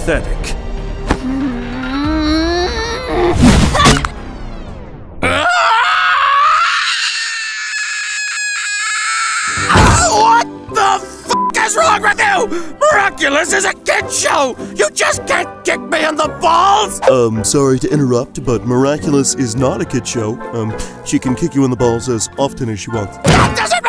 pathetic. What the fuck is wrong with you? Miraculous is a kid show! You just can't kick me in the balls! Sorry to interrupt, but Miraculous is not a kid show. She can kick you in the balls as often as she wants. That doesn't